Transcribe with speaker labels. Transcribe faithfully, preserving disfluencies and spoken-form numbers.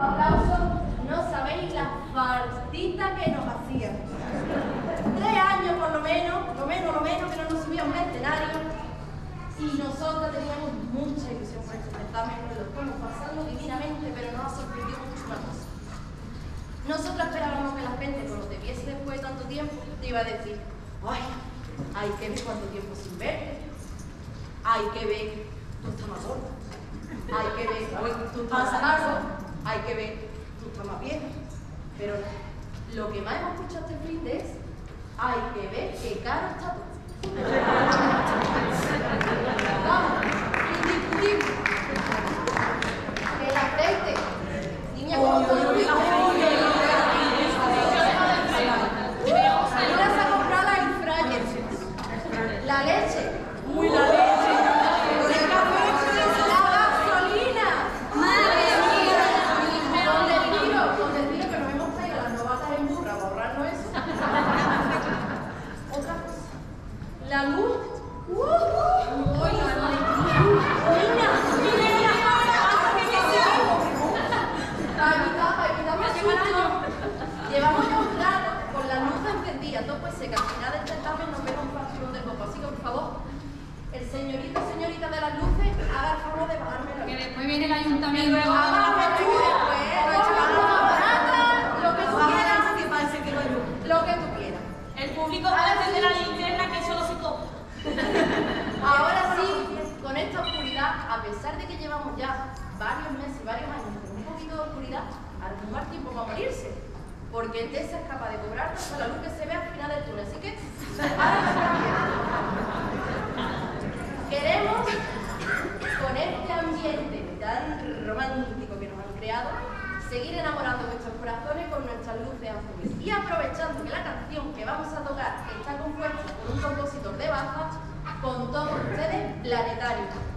Speaker 1: Aplausos, no sabéis la faltita que nos hacían. Tres años por lo menos, lo menos, lo menos, que no nos subíamos al escenario. Y nosotras teníamos mucha ilusión por este certamen, nos lo estamos pasando divinamente, pero nos ha sorprendido mucho una cosa. Nosotras esperábamos que la gente, cuando te viese después de tanto tiempo, te iba a decir: ay, hay que ver cuánto tiempo sin verte. Hay que ver, tú estás más gorda. Hay que ver, hoy tú estás más largo. Hay que ver, tú estás más vieja. Pero lo que más hemos escuchado este fin de es: hay que ver qué caro está todo. Vamos, indiscutible. Que el aceite, niña, como todo el mundo. Ibas a comprar la air fryer. La leche. Uy, la leche. La luz. Uh, uh, uh, Llevamos ya un rato con la luz encendida, todo pues se que al final del certamen nos vemos un pasión del copo. Así que por favor, el señorito o señorita de las luces, haga el favor de bajarme la luz.
Speaker 2: Que después viene el ayuntamiento.
Speaker 1: Lo que tú quieras, lo que tú quieras.
Speaker 3: El público va a encender la linterna, que eso lo sé todo.
Speaker 1: Ahora sí, con esta oscuridad, a pesar de que llevamos ya varios meses, varios años con un poquito de oscuridad, ahora no hay tiempo para morirse, porque el Endesa es capaz de cobrarnos con la luz que se ve al final del túnel. Así que, ahora queremos, con este ambiente tan romántico que nos han creado, seguir enamorando nuestros corazones con nuestras luces azules. Y aprovechando que la canción que vamos a tocar está compuesta por un compositor de baja, con todos ustedes, Planetario.